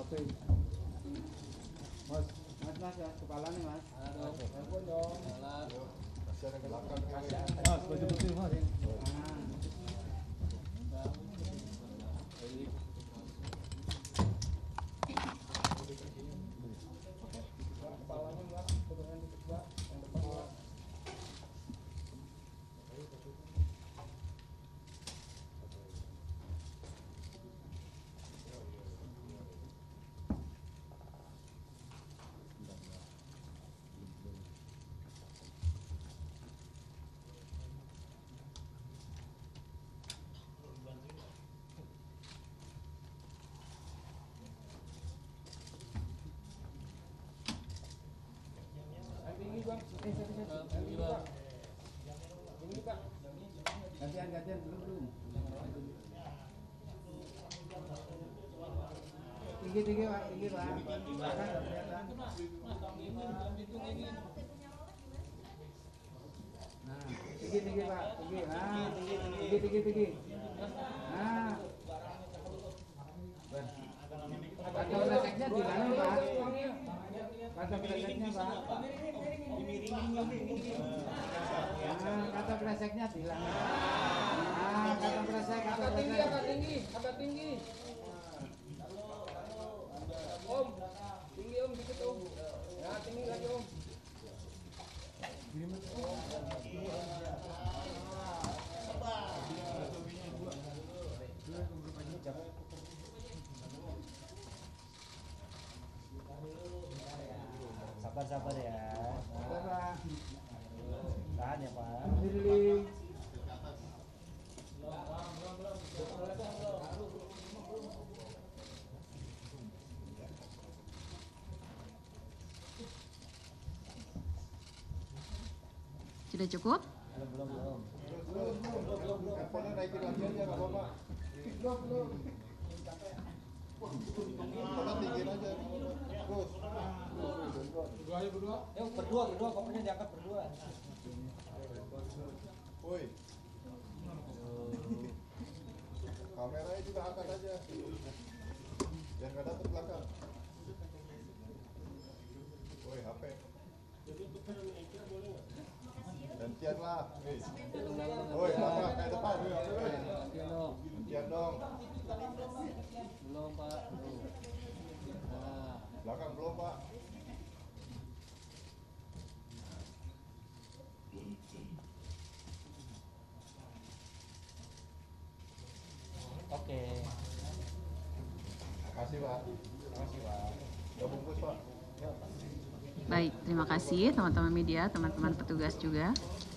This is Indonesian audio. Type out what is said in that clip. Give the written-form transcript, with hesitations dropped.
Mas, ya, kepalanya mas. Aduh, dong. Masih ada belakang. Mas, baju putih mas. Kepalanya mas, kemudian dikebak, yang depan mas. Gantian belum. Tinggi pak, tinggi pak. Nah, tinggi pak, tinggi. Nah, tinggi. Nah, kantong kreseknya di mana pak? Kantong kreseknya pak. Kantong kreseknya bilang. Kantong kresek, agak tinggi. Om, tinggi om, dikit om. Ya, tinggi lagi om. Sabar ya. Tahan ya Pak. Sudah cukup? Belum. Teleponnya naikin lagi aja nggak apa-apa. Tinggiin aja. Terus. Berdua. Yuk berdua, kopernya diangkat berdua. Woi. Kameranya juga angkat aja. Biar nggak dapet belakang. Woi, HP. Gantian lah. Woi, belakang kayak depan. Gantian dong. Belum Pak. Belakang belum Pak. Oke. Makasih Pak. Udah bungkus Pak. Baik, terima kasih teman-teman media, teman-teman petugas juga.